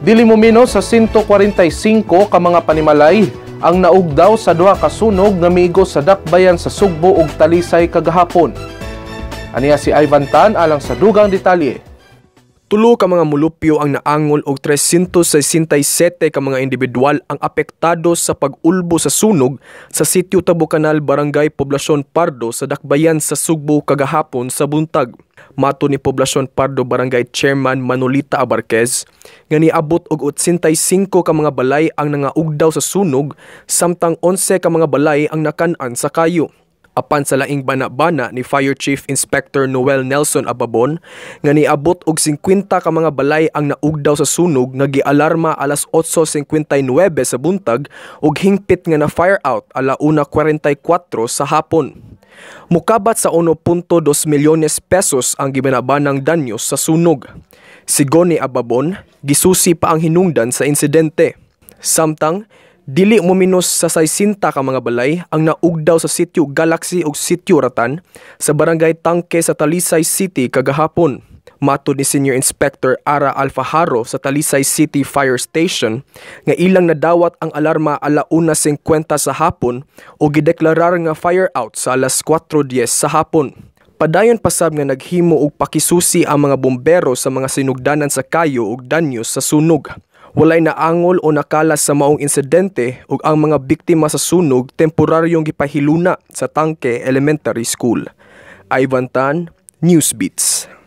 Dili mo mino sa 145 ka mga panimalay ang naugdaw sa duha ka sunog nga migo sa dakbayan sa Sugbo ug Talisay kagahapon. Aniya si Ivan Tan alang sa dugang detalye. Tulo ka mga mulupyo ang naangol og 367 ka mga individual ang apektado sa pag-ulbo sa sunog sa Sitio Tabocanal, Barangay Poblacion Pardo sa dakbayan sa Sugbo kagahapon sa buntag. Mato ni Poblacion Pardo Barangay Chairman Manolita Abarquez nga niabot og 85 ka mga balay ang nangaugdaw sa sunog samtang 11 ka mga balay ang nakan-an sa kayo. Apan sa laing bana-bana ni Fire Chief Inspector Noel Nelson Ababon nga niabot og 50 ka mga balay ang naugdaw sa sunog nga gialarma alas 8:59 sa buntag ug hingpit nga na fire out ala 1:44 sa hapon. Mukabat sa 1.2 milyones pesos ang gibanabanang danyos sa sunog. Sigon ni Ababon, gisusi pa ang hinungdan sa insidente. Samtang dili mo minus sa 60 ka mga balay ang naugdaw sa Sitio Galaxy ug Sitio Ratan sa Barangay Tangke sa Talisay City kagahapon. Matud ni Senior Inspector Ara Alfajaro sa Talisay City Fire Station nga ilang nadawat ang alarma ala 1:50 sa hapon o gideklarar nga fire out sa alas 4:10 sa hapon. Padayon pasab nga naghimo og pakisusi ang mga bombero sa mga sinugdanan sa kayo ug danyos sa sunog. Walay naangol o nakalas sa maong insidente ug ang mga biktima sa sunog temporaryong gipahiluna sa Tangke Elementary School. Ivan Tan, Newsbeats.